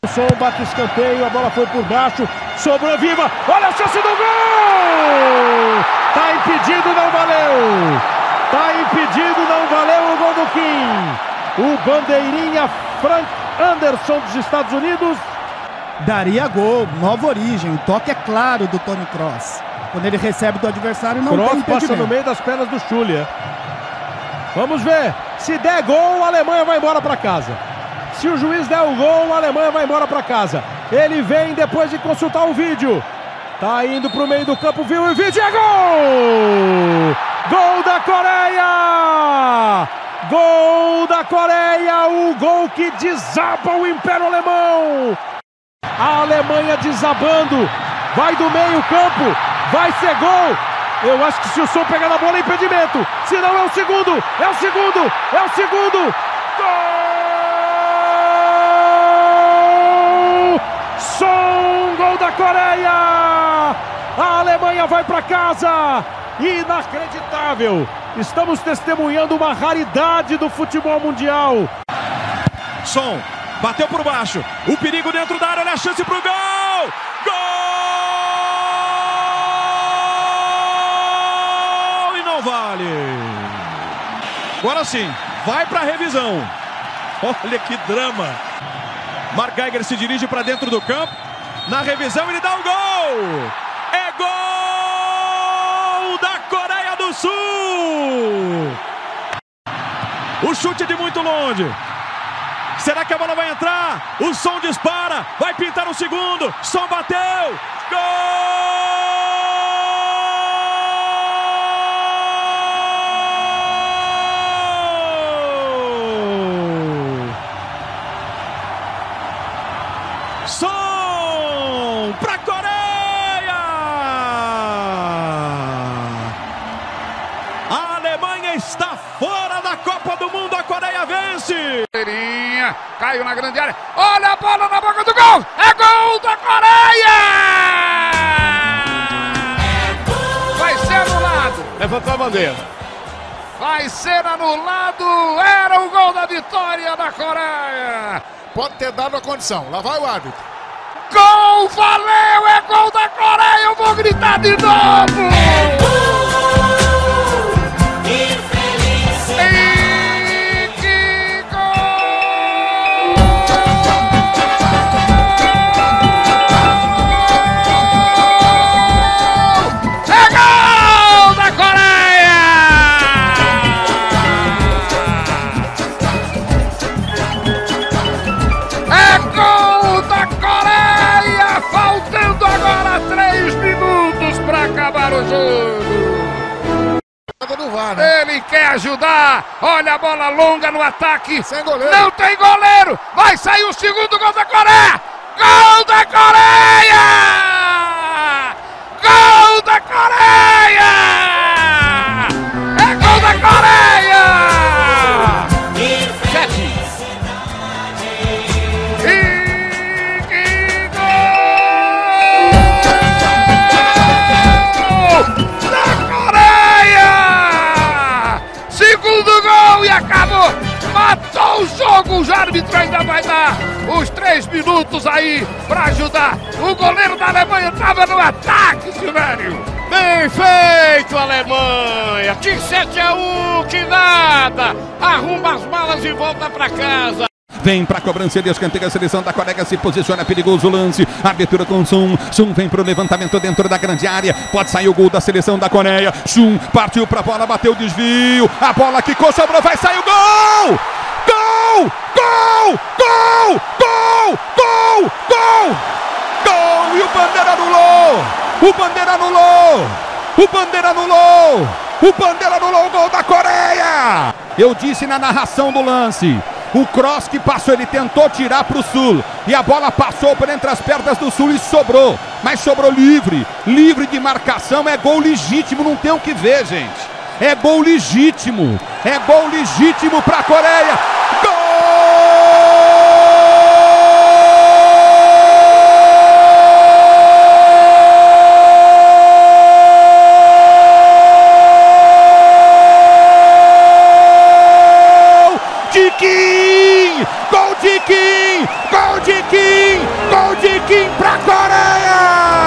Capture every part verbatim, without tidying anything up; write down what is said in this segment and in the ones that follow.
Som bate escanteio, a bola foi por baixo, sobrou viva, olha a chance do gol! Tá impedido, não valeu! Tá impedido, não valeu o gol do Kim! O bandeirinha Frank Anderson dos Estados Unidos. Daria gol, nova origem, o toque é claro do Toni Kroos. Quando ele recebe do adversário não Kroos tem impedimento. passa no meio das pernas do Schuller. Vamos ver, se der gol, a Alemanha vai embora para casa. Se o juiz der o gol, a Alemanha vai embora para casa. Ele vem depois de consultar o vídeo. Tá indo pro meio do campo, viu o vídeo, é gol! Gol da Coreia! Gol da Coreia, o gol que desaba o Império Alemão. A Alemanha desabando, vai do meio campo, vai ser gol. Eu acho que se o Som pegar na bola é impedimento. Se não é o segundo, é o segundo, é o segundo. Gol! Som, gol da Coreia. A Alemanha vai para casa. Inacreditável. Estamos testemunhando uma raridade do futebol mundial. Som, bateu por baixo. O perigo dentro da área, olha a chance pro gol. Gol! E não vale. Agora sim, vai pra revisão. Olha que drama. Mark Geiger se dirige para dentro do campo. Na revisão ele dá o gol. É gol da Coreia do Sul. O chute de muito longe. Será que a bola vai entrar? O Som dispara. Vai pintar o segundo. Som bateu. Gol! Som pra Coreia! A Alemanha está fora da Copa do Mundo. A Coreia vence. Caiu na grande área. Olha a bola na boca do gol. É gol da Coreia! Vai ser anulado. Levantou a bandeira. Vai ser anulado. Era o gol da vitória da Coreia. Pode ter dado a condição. Lá vai o árbitro. Gol, valeu! É gol da Coreia! Eu vou gritar de novo! E que gol! É gol da Coreia! É gol da Coreia! Faltando agora três minutos para acabar o jogo. Ele quer ajudar. Olha a bola longa no ataque. Sem goleiro. Não tem goleiro. Vai sair o segundo gol da Coreia. Gol da Coreia! Gol da Coreia! É gol da Coreia! Sete. E que gol da Coreia! Segundo gol e acabou! Matou o jogo! O árbitro ainda vai dar os três minutos aí para ajudar. O goleiro da Alemanha estava no ataque, Silvério! Bem feito, Alemanha! Que sete a um, que nada! Arruma as malas e volta para casa. Vem pra cobrança de escanteio, a seleção da Coreia se posiciona, perigoso lance, abertura com Som, Som vem pro levantamento dentro da grande área, pode sair o gol da seleção da Coreia, Som partiu pra bola, bateu o desvio, a bola quicou, sobrou, vai sair o gol! Gol! Gol! Gol! Gol! Gol! Gol! Gol! E o Bandeira anulou! O Bandeira anulou! O Bandeira anulou! O Bandeira anulou o gol da Coreia! Eu disse na narração do lance, o Kroos que passou, ele tentou tirar para o Sul e a bola passou por entre as pernas do Sul e sobrou, mas sobrou livre, livre de marcação, é gol legítimo, não tem o que ver, gente. É gol legítimo, é gol legítimo para a Coreia. Gol! De Kim! Gol de Kim! Gol de Kim! gol de Kim pra Coreia!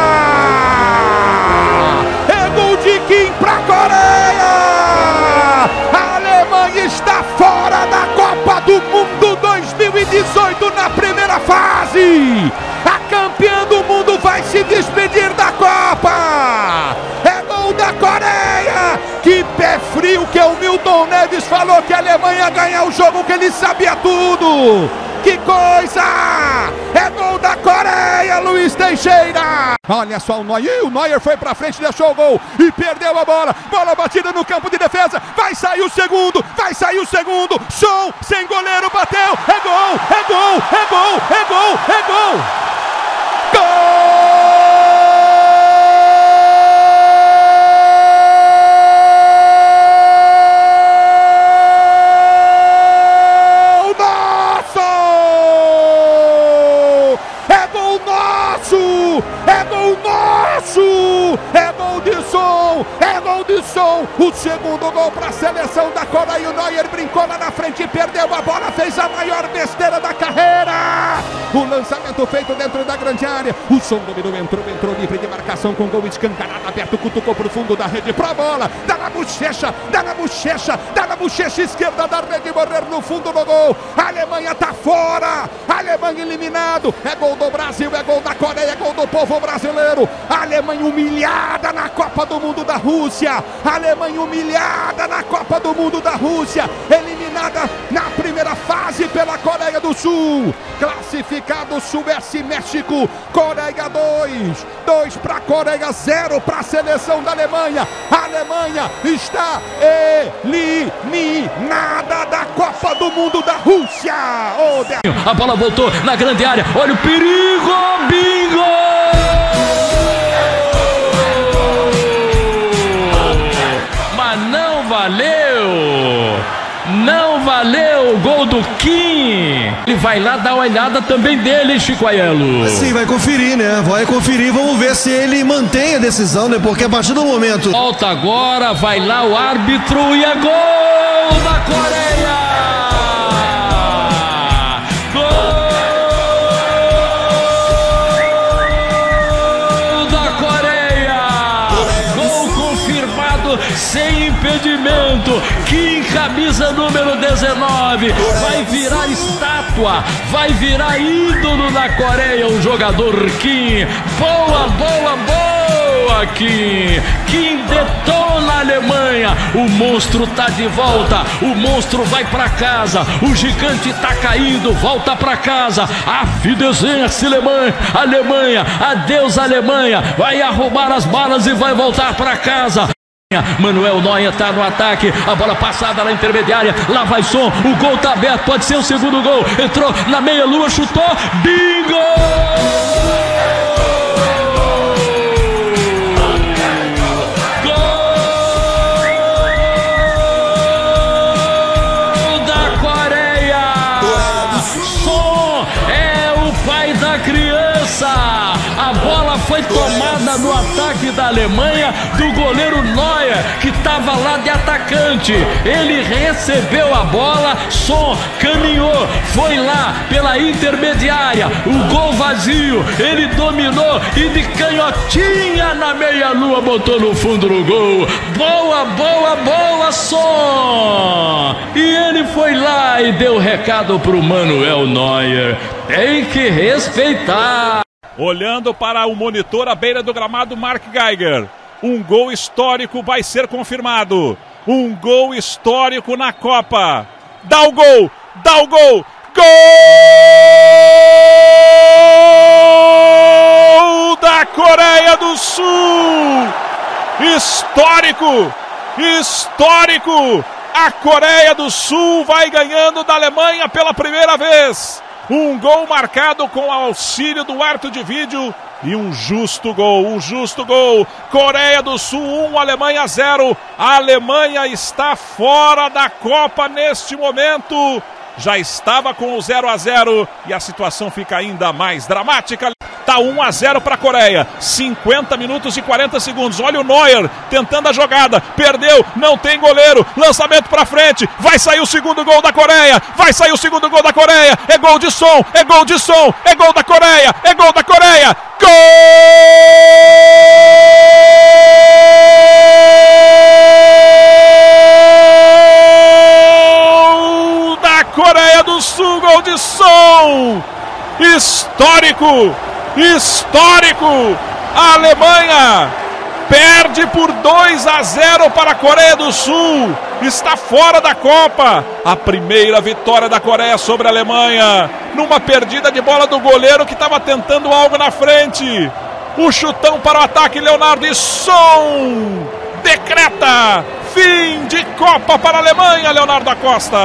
É gol de Kim pra Coreia! A Alemanha está fora da Copa do Mundo dois mil e dezoito na primeira fase! A campeã do mundo vai se despedir da Copa! É gol da Coreia! Que pé frio que o Milton Neves falou que a Alemanha ia ganhar o jogo, que ele sabia tudo! Que coisa! É gol da Coreia, Luiz Teixeira! Olha só o Neuer, o Neuer foi pra frente, deixou o gol e perdeu a bola. Bola batida no campo de defesa, vai sair o segundo, vai sair o segundo. Som, sem goleiro, bateu, é gol, é gol, é gol, é gol, é gol! É gol nosso! É gol de Som! É gol de Som! O segundo gol para a seleção da Coreia. O Neuer brincou lá na frente, perdeu a bola, fez a maior besteira da carreira! O lançamento feito dentro da grande área. O Som dominou, entrou, entrou livre de marcação com gol escancarado, aberto, cutucou pro fundo da rede, pro bola, dá na bochecha, dá na bochecha, dá na bochecha esquerda da rede, morrer no fundo do gol. A Alemanha tá fora! A Alemanha eliminado! É gol do Brasil, é gol da Coreia, é gol do povo brasileiro. A Alemanha humilhada na Copa do Mundo da Rússia. A Alemanha humilhada na Copa do Mundo da Rússia. Eliminada na primeira fase pela Coreia do Sul. Classificado Suécia e México. Coreia dois. dois para Coreia, zero para a seleção da Alemanha. A Alemanha está eliminada da Copa do Mundo da Rússia. Oh, de... A bola voltou na grande área. Olha o perigo. Bingo! Mas não valeu! Não valeu o gol do Kim! Ele vai lá dar uma olhada também dele, Chico Aiello. Sim, vai conferir, né? Vai conferir, vamos ver se ele mantém a decisão, né? Porque a partir do momento... Volta agora, vai lá o árbitro e é gol da Coreia! Sem impedimento, Kim, camisa número dezenove, vai virar estátua, vai virar ídolo da Coreia, o jogador Kim. Boa, boa, boa, Kim. Kim detona a Alemanha, o monstro tá de volta, o monstro vai pra casa, o gigante tá caindo, volta pra casa. Af, desenha-se Alemanha, Alemanha, adeus Alemanha, vai arrumar as balas e vai voltar pra casa. Manuel Neuer tá no ataque, a bola passada na intermediária, lá vai Som, o gol tá aberto, pode ser o segundo gol, entrou na meia-lua, chutou, bingo! Gol da Coreia! Som é o pai da criança! A bola foi tomada no ataque da Alemanha do goleiro Neuer, que estava lá de atacante. Ele recebeu a bola, Som caminhou, foi lá pela intermediária, o gol vazio, ele dominou e de canhotinha na meia-lua botou no fundo do gol. Boa, boa, boa, Som! E ele foi lá e deu recado pro Manuel Neuer. Tem que respeitar. Olhando para o monitor à beira do gramado, Mark Geiger. Um gol histórico vai ser confirmado. Um gol histórico na Copa. Dá o gol! Dá o gol! Gol da Coreia do Sul! Histórico! Histórico! A Coreia do Sul vai ganhando da Alemanha pela primeira vez. Um gol marcado com auxílio do árbitro de vídeo e um justo gol, um justo gol. Coreia do Sul um, Alemanha zero. A Alemanha está fora da Copa neste momento. Já estava com o zero a zero e a situação fica ainda mais dramática. Tá um a zero para a Coreia. cinquenta minutos e quarenta segundos. Olha o Neuer tentando a jogada. Perdeu, não tem goleiro. Lançamento para frente. Vai sair o segundo gol da Coreia. Vai sair o segundo gol da Coreia. É gol de som, é gol de som, é gol da Coreia, é gol da Coreia. Gol da Coreia do Sul, gol de som. Histórico, histórico. A Alemanha perde por dois a zero para a Coreia do Sul. Está fora da Copa. A primeira vitória da Coreia sobre a Alemanha. Numa perdida de bola do goleiro que estava tentando algo na frente. O chutão para o ataque, Leonardo, e som decreta fim de Copa para a Alemanha, Leonardo Acosta.